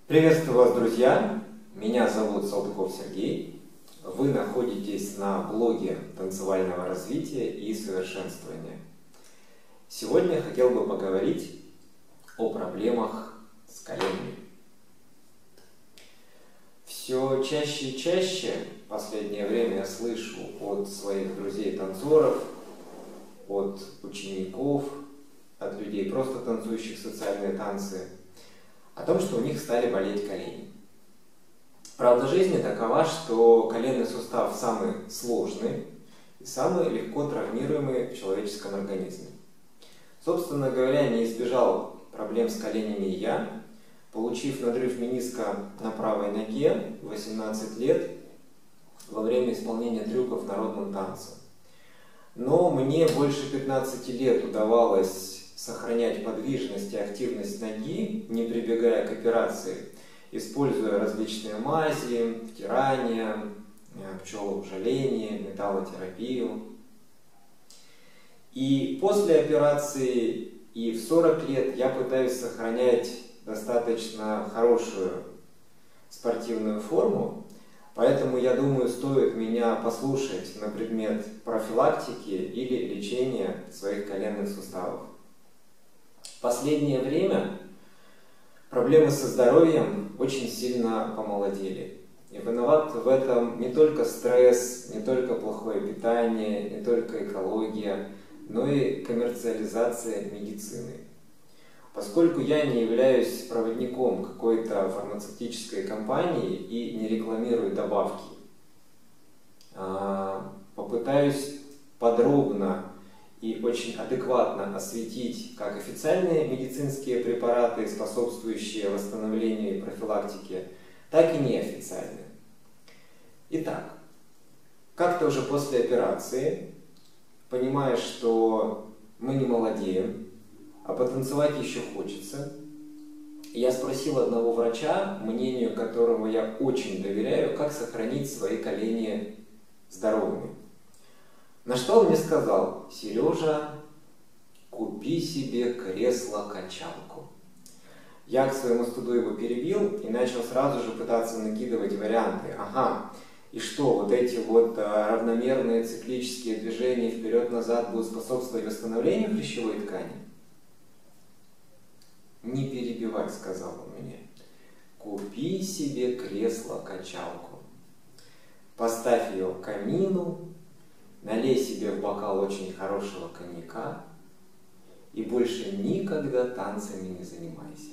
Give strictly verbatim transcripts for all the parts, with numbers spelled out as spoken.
Приветствую вас, друзья! Меня зовут Салтыков Сергей. Вы находитесь на блоге танцевального развития и совершенствования. Сегодня я хотел бы поговорить о проблемах с коленями. Все чаще и чаще в последнее время я слышу от своих друзей-танцоров, от учеников, от людей, просто танцующих социальные танцы, о том, что у них стали болеть колени. Правда жизни такова, что коленный сустав самый сложный и самый легко травмируемый в человеческом организме. Собственно говоря, не избежал проблем с коленями и я, получив надрыв мениска на правой ноге в восемнадцать лет во время исполнения трюков в народном танце. Но мне больше пятнадцати лет удавалось сохранять подвижность и активность ноги, не прибегая к операции, используя различные мази, втирания, пчелоужаление, металлотерапию. И после операции и в сорок лет я пытаюсь сохранять достаточно хорошую спортивную форму, поэтому я думаю, стоит меня послушать на предмет профилактики или лечения своих коленных суставов. В последнее время проблемы со здоровьем очень сильно помолодели. И виноват в этом не только стресс, не только плохое питание, не только экология, но и коммерциализация медицины. Поскольку я не являюсь проводником какой-то фармацевтической компании и не рекламирую добавки, попытаюсь подробно и очень адекватно осветить как официальные медицинские препараты, способствующие восстановлению и профилактике, так и неофициальные. Итак, как-то уже после операции, понимая, что мы не молодеем, а потанцевать еще хочется, я спросил одного врача, мнению которого я очень доверяю, как сохранить свои колени здоровыми. На что он мне сказал: Сережа, купи себе кресло-качалку. Я к своему стыду его перебил и начал сразу же пытаться накидывать варианты. Ага, и что, вот эти вот равномерные циклические движения вперед-назад будут способствовать восстановлению хрящевой ткани? Не перебивай, сказал он мне. Купи себе кресло-качалку. Поставь ее к камину, налей себе в бокал очень хорошего коньяка и больше никогда танцами не занимайся.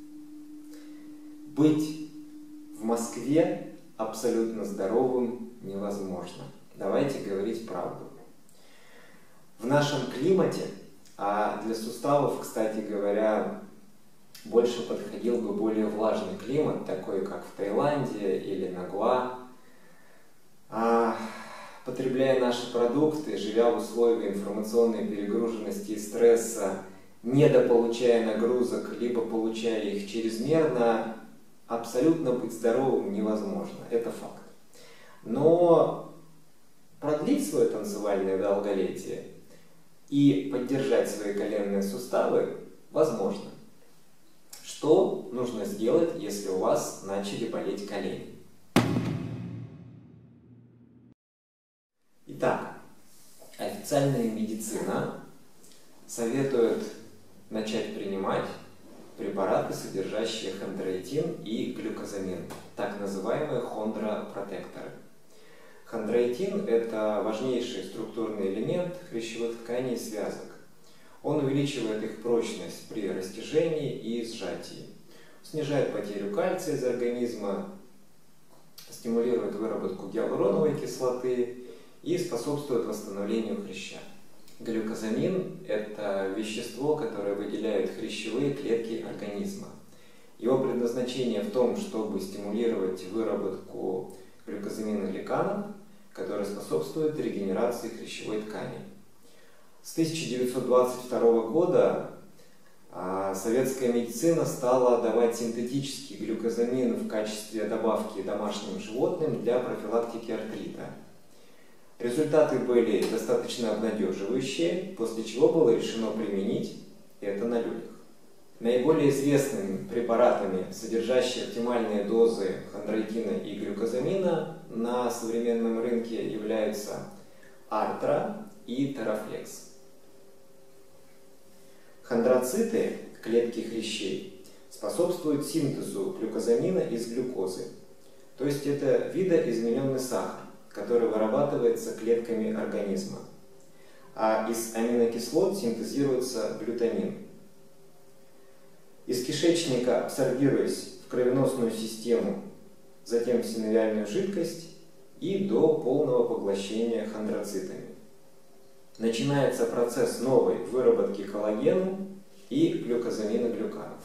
Быть в Москве абсолютно здоровым невозможно. Давайте говорить правду. В нашем климате, а для суставов, кстати говоря, больше подходил бы более влажный климат, такой как в Таиланде или на Гоа, а потребляя наши продукты, живя в условиях информационной перегруженности и стресса, недополучая нагрузок, либо получая их чрезмерно, абсолютно быть здоровым невозможно. Это факт. Но продлить свое танцевальное долголетие и поддержать свои коленные суставы возможно. Что нужно сделать, если у вас начали болеть колени? Итак, официальная медицина советует начать принимать препараты, содержащие хондроитин и глюкозамин, так называемые хондропротекторы. Хондроитин – это важнейший структурный элемент хрящевых тканей и связок. Он увеличивает их прочность при растяжении и сжатии, снижает потерю кальция из организма, стимулирует выработку гиалуроновой кислоты и способствует восстановлению хряща. Глюкозамин – это вещество, которое выделяют хрящевые клетки организма. Его предназначение в том, чтобы стимулировать выработку глюкозаминогликанов, которые способствуют регенерации хрящевой ткани. С тысяча девятьсот двадцать второго года советская медицина стала давать синтетический глюкозамин в качестве добавки домашним животным для профилактики артрита. Результаты были достаточно обнадеживающие, после чего было решено применить это на людях. Наиболее известными препаратами, содержащими оптимальные дозы хондроитина и глюкозамина на современном рынке, являются Артра и Терафлекс. Хондроциты, клетки хрящей, способствуют синтезу глюкозамина из глюкозы. То есть это видоизмененный сахар, который вырабатывается клетками организма. А из аминокислот синтезируется глютамин. Из кишечника, абсорбируясь в кровеносную систему, затем в синовиальную жидкость и до полного поглощения хондроцитами. Начинается процесс новой выработки коллагена и глюкозаминоглюканов.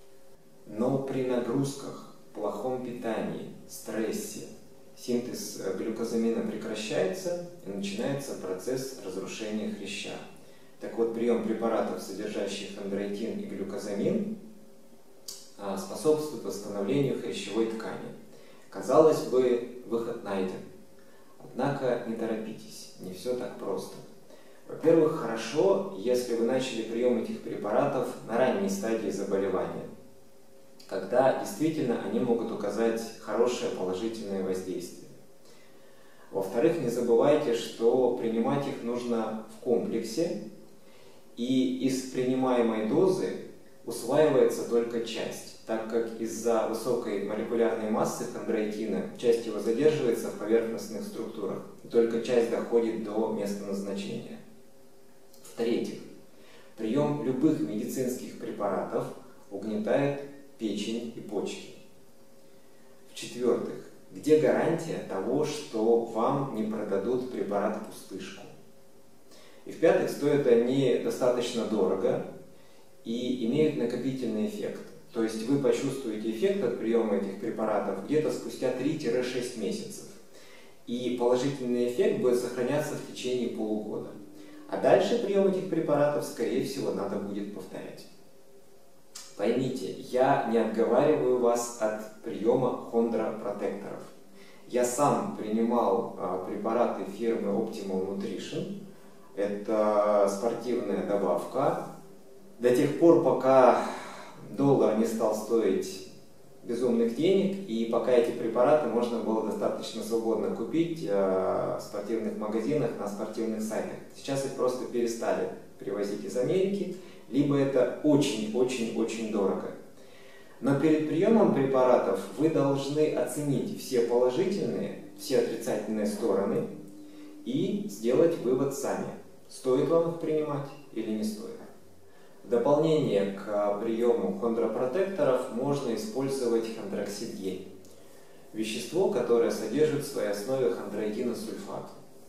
Но при нагрузках, плохом питании, стрессе синтез глюкозамина прекращается и начинается процесс разрушения хряща. Так вот, прием препаратов, содержащих хондроитин и глюкозамин, способствует восстановлению хрящевой ткани. Казалось бы, выход найден. Однако не торопитесь, не все так просто. Во-первых, хорошо, если вы начали прием этих препаратов на ранней стадии заболевания, когда действительно они могут указать хорошее положительное воздействие. Во-вторых, не забывайте, что принимать их нужно в комплексе, и из принимаемой дозы усваивается только часть, так как из-за высокой молекулярной массы хондроитина часть его задерживается в поверхностных структурах, и только часть доходит до места назначения. В-третьих, прием любых медицинских препаратов угнетает печень и почки. В-четвертых, где гарантия того, что вам не продадут препарат впустышку? И в-пятых, стоят они достаточно дорого и имеют накопительный эффект. То есть вы почувствуете эффект от приема этих препаратов где-то спустя три-шесть месяцев. И положительный эффект будет сохраняться в течение полугода. А дальше прием этих препаратов, скорее всего, надо будет повторять. Поймите, я не отговариваю вас от приема хондропротекторов. Я сам принимал а, препараты фирмы Optimal Nutrition. Это спортивная добавка. До тех пор, пока доллар не стал стоить безумных денег, и пока эти препараты можно было достаточно свободно купить в спортивных магазинах, на спортивных сайтах. Сейчас их просто перестали привозить из Америки, либо это очень-очень-очень дорого. Но перед приемом препаратов вы должны оценить все положительные, все отрицательные стороны и сделать вывод сами, стоит вам их принимать или не стоит. В дополнение к приему хондропротекторов можно использовать хондроксид-гель, вещество, которое содержит в своей основе хондроитиносульфат.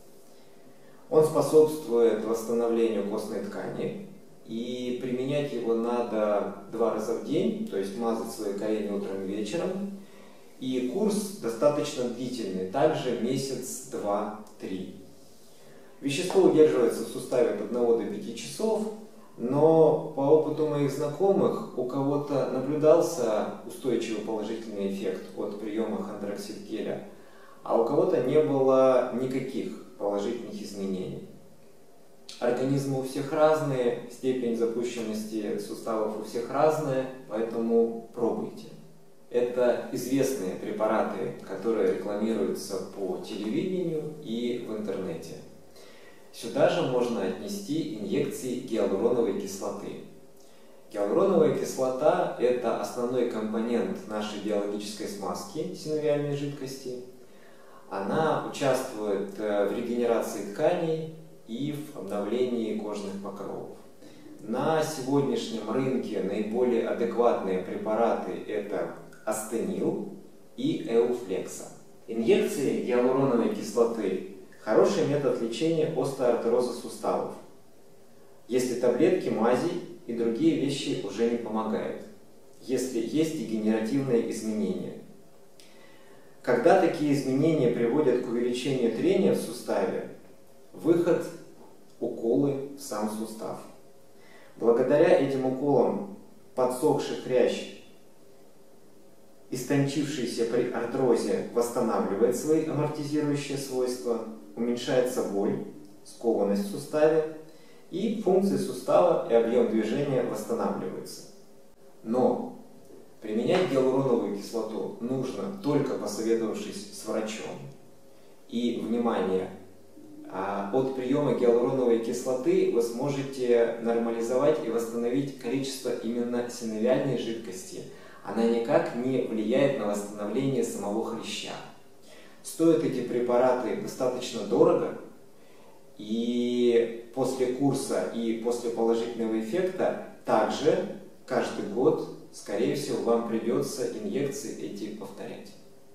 Он способствует восстановлению костной ткани, и применять его надо два раза в день, то есть мазать свои колени утром и вечером. И курс достаточно длительный, также месяц, два, три. Вещество удерживается в суставе от одного до пяти часов. Но по опыту моих знакомых у кого-то наблюдался устойчивый положительный эффект от приема хондроксид-геля, а у кого-то не было никаких положительных изменений. Организмы у всех разные, степень запущенности суставов у всех разная, поэтому пробуйте. Это известные препараты, которые рекламируются по телевидению и в интернете. Сюда же можно отнести инъекции гиалуроновой кислоты. Гиалуроновая кислота – это основной компонент нашей биологической смазки синовиальной жидкости. Она участвует в регенерации тканей и в обновлении кожных покровов. На сегодняшнем рынке наиболее адекватные препараты – это астенил и эуфлекса. Инъекции гиалуроновой кислоты – хороший метод лечения остеоартроза суставов, если таблетки, мази и другие вещи уже не помогают, если есть дегенеративные изменения. Когда такие изменения приводят к увеличению трения в суставе, выход – уколы в сам сустав. Благодаря этим уколам подсохший хрящ, истончившийся при артрозе, восстанавливает свои амортизирующие свойства, уменьшается боль, скованность в суставе, и функции сустава и объем движения восстанавливаются. Но применять гиалуроновую кислоту нужно только посоветовавшись с врачом. И, внимание, от приема гиалуроновой кислоты вы сможете нормализовать и восстановить количество именно синовиальной жидкости. Она никак не влияет на восстановление самого хряща. Стоят эти препараты достаточно дорого, и после курса и после положительного эффекта также каждый год, скорее всего, вам придется инъекции эти повторять.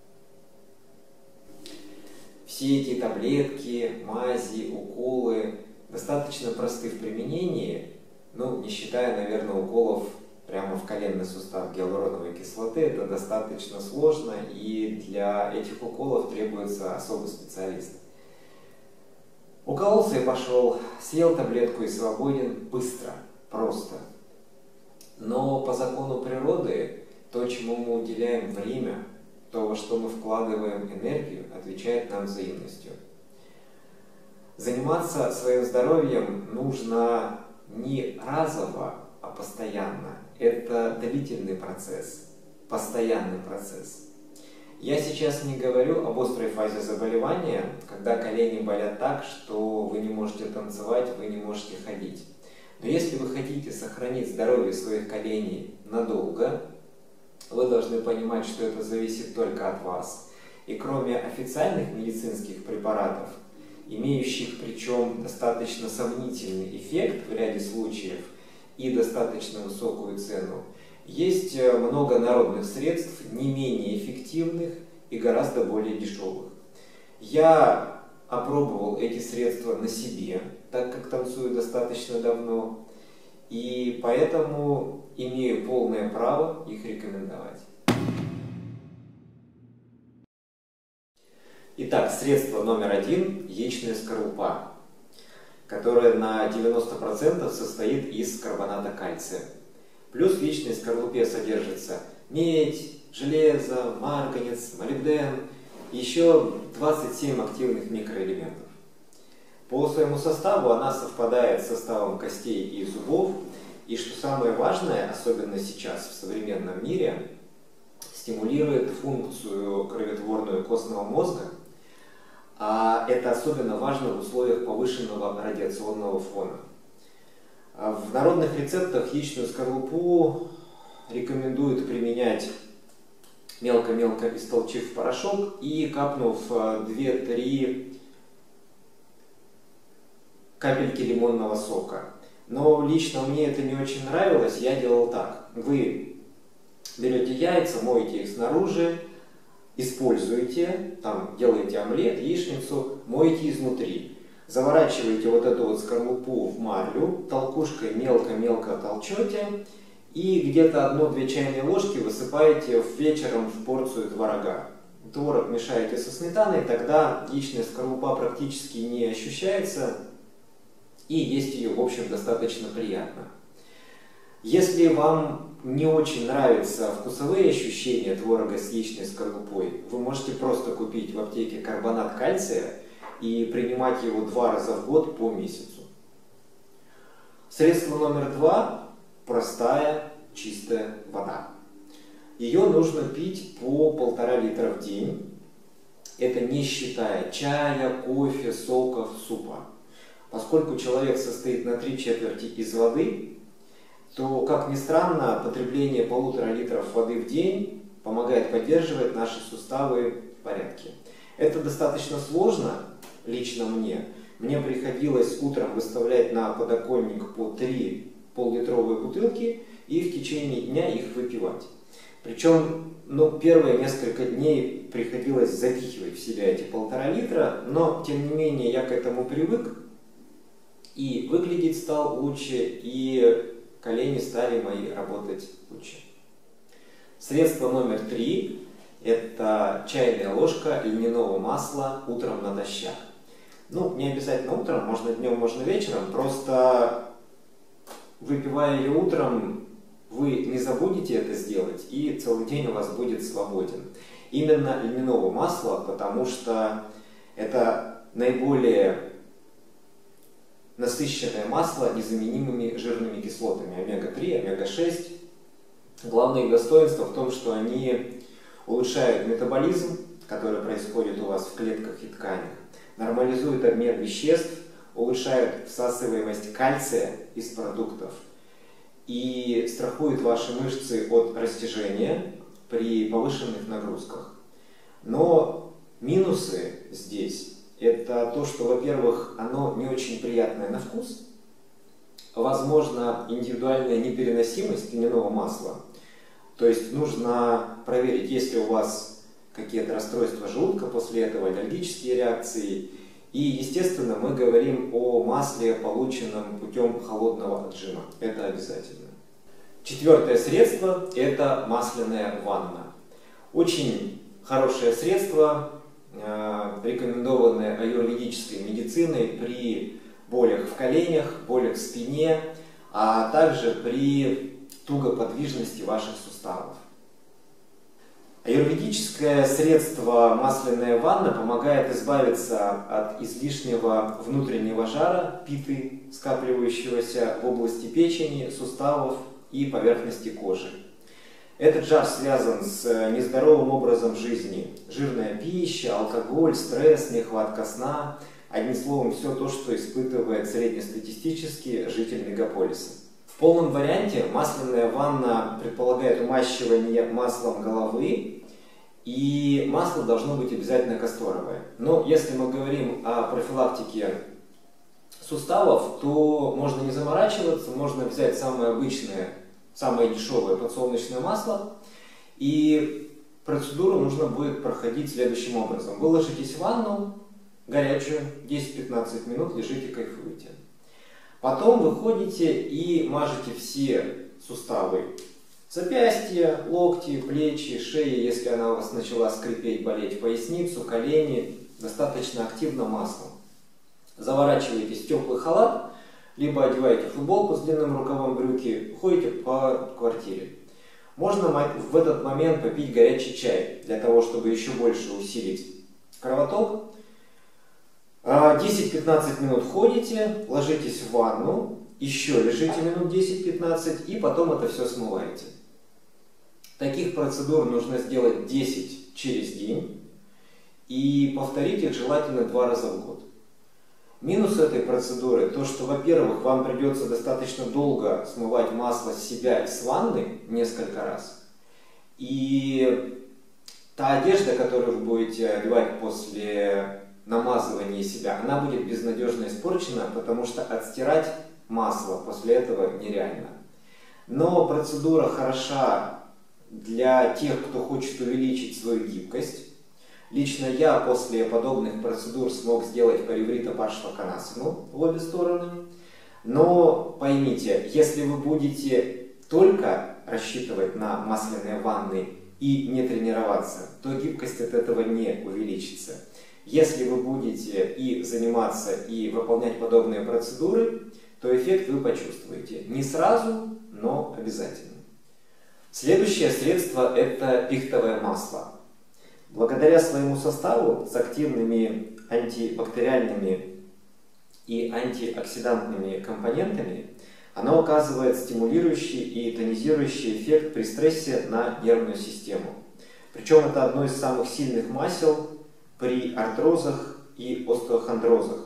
Все эти таблетки, мази, уколы достаточно просты в применении, ну, не считая, наверное, уколов прямо в коленный сустав гиалуроновой кислоты. Это достаточно сложно, и для этих уколов требуется особый специалист. Укололся и пошел, съел таблетку и свободен быстро, просто. Но по закону природы, то, чему мы уделяем время, то, во что мы вкладываем энергию, отвечает нам взаимностью. Заниматься своим здоровьем нужно не разово, а постоянно. Это длительный процесс, постоянный процесс. Я сейчас не говорю об острой фазе заболевания, когда колени болят так, что вы не можете танцевать, вы не можете ходить. Но если вы хотите сохранить здоровье своих коленей надолго, вы должны понимать, что это зависит только от вас. И кроме официальных медицинских препаратов, имеющих причем достаточно сомнительный эффект в ряде случаев и достаточно высокую цену, есть много народных средств, не менее эффективных и гораздо более дешевых. Я опробовал эти средства на себе, так как танцую достаточно давно, и поэтому имею полное право их рекомендовать. Итак, средство номер один – яичная скорлупа, которая на девяносто процентов состоит из карбоната кальция. Плюс в яичной скорлупе содержится медь, железо, марганец, молибден, еще двадцать семь активных микроэлементов. По своему составу она совпадает с составом костей и зубов, и, что самое важное, особенно сейчас в современном мире, стимулирует функцию кроветворную костного мозга, а это особенно важно в условиях повышенного радиационного фона. В народных рецептах яичную скорлупу рекомендуют применять мелко-мелко истолчив в порошок и капнув две-три капельки лимонного сока. Но лично мне это не очень нравилось, я делал так. Вы берете яйца, моете их снаружи, используете, там делаете омлет, яичницу, моете изнутри. Заворачиваете вот эту вот скорлупу в марлю, толкушкой мелко-мелко толчете и где-то одну-две чайные ложки высыпаете вечером в порцию творога. Творог мешаете со сметаной, тогда яичная скорлупа практически не ощущается, и есть ее, в общем, достаточно приятно. Если вам не очень нравятся вкусовые ощущения творога с яичной скорлупой, вы можете просто купить в аптеке карбонат кальция и принимать его два раза в год по месяцу. Средство номер два – простая чистая вода. Ее нужно пить по полтора литра в день. Это не считая чая, кофе, соков, супа. Поскольку человек состоит на три четверти из воды, то, как ни странно, потребление полутора литров воды в день помогает поддерживать наши суставы в порядке. Это достаточно сложно, лично мне. Мне приходилось утром выставлять на подоконник по три поллитровые бутылки и в течение дня их выпивать. Причем, ну, первые несколько дней приходилось запихивать в себя эти полтора литра, но, тем не менее, я к этому привык, и выглядеть стал лучше, и колени стали мои работать лучше. Средство номер три – это чайная ложка льняного масла утром натощак. Ну, не обязательно утром, можно днем, можно вечером, просто выпивая ее утром, вы не забудете это сделать, и целый день у вас будет свободен. Именно льняного масла, потому что это наиболее насыщенное масло незаменимыми жирными кислотами омега три, омега шесть. Главное их достоинство в том, что они улучшают метаболизм, который происходит у вас в клетках и тканях, нормализуют обмен веществ, улучшают всасываемость кальция из продуктов и страхуют ваши мышцы от растяжения при повышенных нагрузках. Но минусы здесь – это то, что, во-первых, оно не очень приятное на вкус, возможно, индивидуальная непереносимость льняного масла. То есть нужно проверить, есть ли у вас какие-то расстройства желудка после этого, аллергические реакции. И, естественно, мы говорим о масле, полученном путем холодного отжима. Это обязательно. Четвертое средство – это масляная ванна. Очень хорошее средство, рекомендованное аюрведической медициной при болях в коленях, болях в спине, а также при тугоподвижности ваших суставов. Аюрведическое средство масляная ванна помогает избавиться от излишнего внутреннего жара, питы, скапливающегося в области печени, суставов и поверхности кожи. Этот жар связан с нездоровым образом жизни. Жирная пища, алкоголь, стресс, нехватка сна. Одним словом, все то, что испытывает среднестатистический житель мегаполиса. В полном варианте масляная ванна предполагает умащивание маслом головы, и масло должно быть обязательно касторовое. Но если мы говорим о профилактике суставов, то можно не заморачиваться, можно взять самое обычное, самое дешевое подсолнечное масло, и процедуру нужно будет проходить следующим образом. Вы ложитесь в ванну горячую, десять-пятнадцать минут лежите, кайфуете. Потом выходите и мажете все суставы. Запястья, локти, плечи, шеи, если она у вас начала скрипеть, болеть, поясницу, колени, достаточно активно маслом. Заворачиваетесь в теплый халат, либо одеваете футболку с длинным рукавом, брюки, ходите по квартире. Можно в этот момент попить горячий чай, для того, чтобы еще больше усилить кровоток. десять-пятнадцать минут ходите, ложитесь в ванну, еще лежите минут десять-пятнадцать и потом это все смываете. Таких процедур нужно сделать десять через день и повторить их желательно два раза в год. Минус этой процедуры то, что, во-первых, вам придется достаточно долго смывать масло с себя и с ванны несколько раз. И та одежда, которую вы будете одевать после намазывания себя, она будет безнадежно испорчена, потому что отстирать масло после этого нереально. Но процедура хороша для тех, кто хочет увеличить свою гибкость. Лично я после подобных процедур смог сделать париврита паршваканасану в обе стороны. Но поймите, если вы будете только рассчитывать на масляные ванны и не тренироваться, то гибкость от этого не увеличится. Если вы будете и заниматься, и выполнять подобные процедуры, то эффект вы почувствуете. Не сразу, но обязательно. Следующее средство – это пихтовое масло. Благодаря своему составу с активными антибактериальными и антиоксидантными компонентами, оно оказывает стимулирующий и тонизирующий эффект при стрессе на нервную систему. Причем это одно из самых сильных масел при артрозах и остеохондрозах,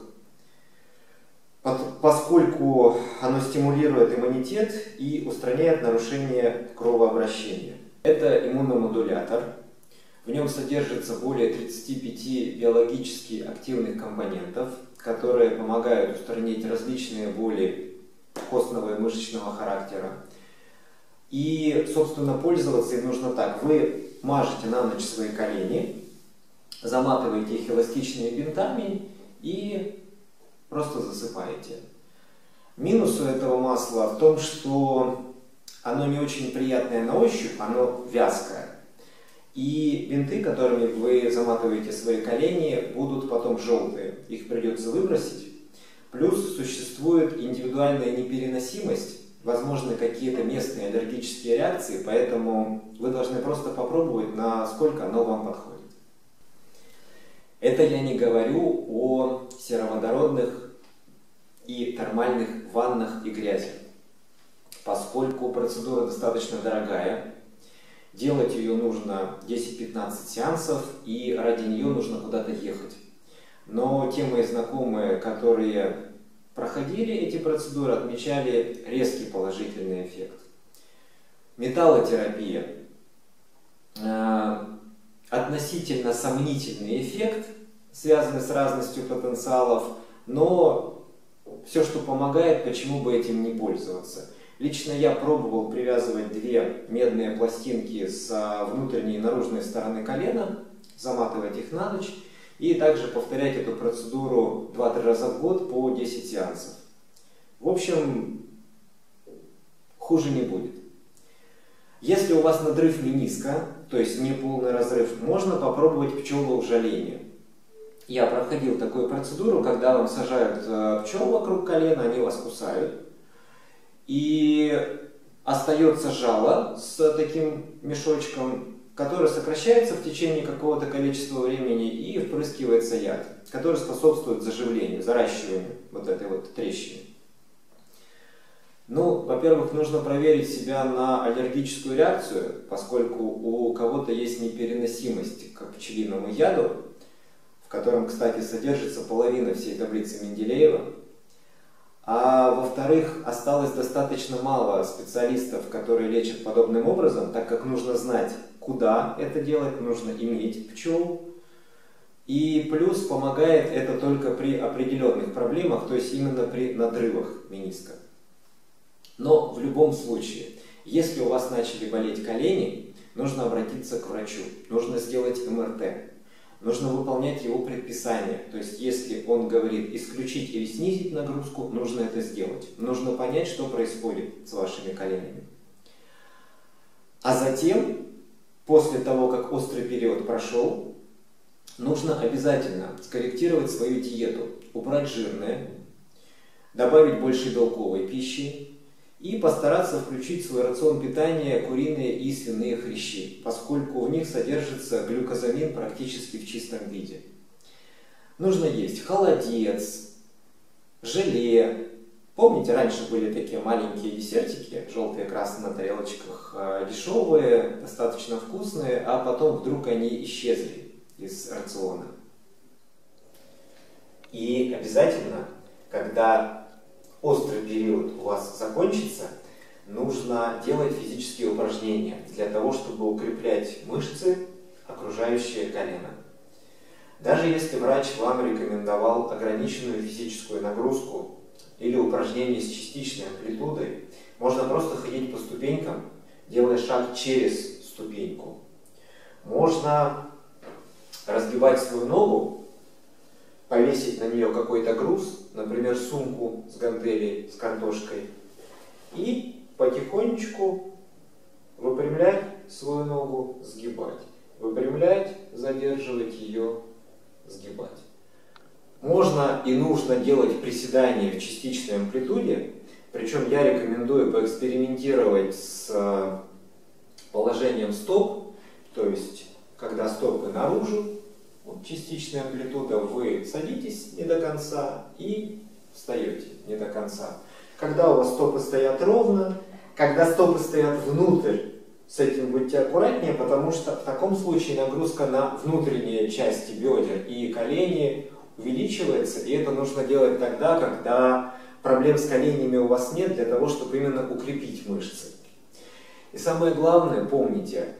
поскольку оно стимулирует иммунитет и устраняет нарушение кровообращения. Это иммуномодулятор. В нем содержится более тридцати пяти биологически активных компонентов, которые помогают устранить различные боли костного и мышечного характера. И, собственно, пользоваться им нужно так. Вы мажете на ночь свои колени, заматываете их эластичными бинтами и просто засыпаете. Минус у этого масла в том, что оно не очень приятное на ощупь, оно вязкое. И бинты, которыми вы заматываете свои колени, будут потом желтые. Их придется выбросить. Плюс существует индивидуальная непереносимость, возможны какие-то местные аллергические реакции, поэтому вы должны просто попробовать, насколько оно вам подходит. Это я не говорю о сероводородных и термальных ваннах и грязи. поскольку процедура достаточно дорогая. Делать ее нужно десять-пятнадцать сеансов, и ради нее нужно куда-то ехать. Но те мои знакомые, которые проходили эти процедуры, отмечали резкий положительный эффект. Металлотерапия. Э, относительно сомнительный эффект, связанный с разностью потенциалов, но все, что помогает, почему бы этим не пользоваться. Лично я пробовал привязывать две медные пластинки с внутренней и наружной стороны колена, заматывать их на ночь и также повторять эту процедуру два-три раза в год по десять сеансов. В общем, хуже не будет. Если у вас надрыв мениска, то есть не полный разрыв, можно попробовать пчелоужаление. Я проходил такую процедуру, когда вам сажают пчел вокруг колена, они вас кусают. И остается жало с таким мешочком, который сокращается в течение какого-то количества времени и впрыскивается яд, который способствует заживлению, заращиванию вот этой вот трещины. Ну, во-первых, нужно проверить себя на аллергическую реакцию, поскольку у кого-то есть непереносимость к пчелиному яду, в котором, кстати, содержится половина всей таблицы Менделеева. А во-вторых, осталось достаточно мало специалистов, которые лечат подобным образом, так как нужно знать, куда это делать, нужно иметь пчел. И плюс помогает это только при определенных проблемах, то есть именно при надрывах мениска. Но в любом случае, если у вас начали болеть колени, нужно обратиться к врачу, нужно сделать эм эр тэ. Нужно выполнять его предписания. То есть, если он говорит исключить или снизить нагрузку, нужно это сделать. Нужно понять, что происходит с вашими коленями. А затем, после того, как острый период прошел, нужно обязательно скорректировать свою диету. Убрать жирное, добавить больше белковой пищи и постараться включить в свой рацион питания куриные и свиные хрящи, поскольку в них содержится глюкозамин практически в чистом виде. Нужно есть холодец, желе. Помните, раньше были такие маленькие десертики, желтые, красные на тарелочках, дешевые, достаточно вкусные, а потом вдруг они исчезли из рациона. И обязательно, когда острый период у вас закончится, нужно делать физические упражнения для того, чтобы укреплять мышцы, окружающие колено. Даже если врач вам рекомендовал ограниченную физическую нагрузку или упражнения с частичной амплитудой, можно просто ходить по ступенькам, делая шаг через ступеньку. Можно разгибать свою ногу, повесить на нее какой-то груз, например, сумку с гантелей, с картошкой, и потихонечку выпрямлять свою ногу, сгибать. Выпрямлять, задерживать ее, сгибать. Можно и нужно делать приседания в частичной амплитуде, причем я рекомендую поэкспериментировать с положением стоп, то есть когда стопы наружу, вот частичная амплитуда, вы садитесь не до конца и встаете не до конца. Когда у вас стопы стоят ровно, когда стопы стоят внутрь, с этим будьте аккуратнее, потому что в таком случае нагрузка на внутренние части бедер и колени увеличивается, и это нужно делать тогда, когда проблем с коленями у вас нет, для того, чтобы именно укрепить мышцы. И самое главное, помните,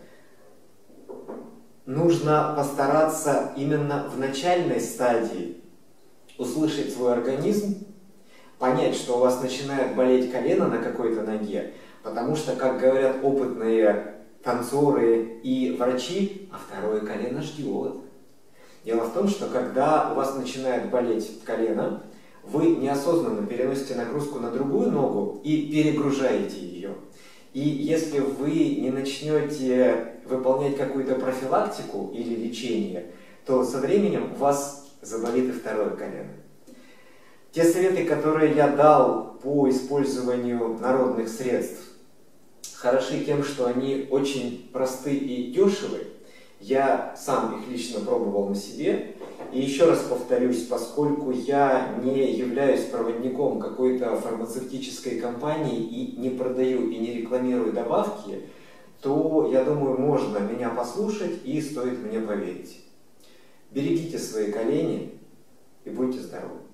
нужно постараться именно в начальной стадии услышать свой организм, понять, что у вас начинает болеть колено на какой-то ноге, потому что, как говорят опытные танцоры и врачи, а второе колено ждет. Дело в том, что когда у вас начинает болеть колено, вы неосознанно переносите нагрузку на другую ногу и перегружаете ее. И если вы не начнете выполнять какую-то профилактику или лечение, то со временем у вас заболит и второе колено. Те советы, которые я дал по использованию народных средств, хороши тем, что они очень просты и дешевы. Я сам их лично пробовал на себе, И еще раз повторюсь, поскольку я не являюсь проводником какой-то фармацевтической компании и не продаю и не рекламирую добавки, то, я думаю, можно меня послушать и стоит мне поверить. Берегите свои колени и будьте здоровы.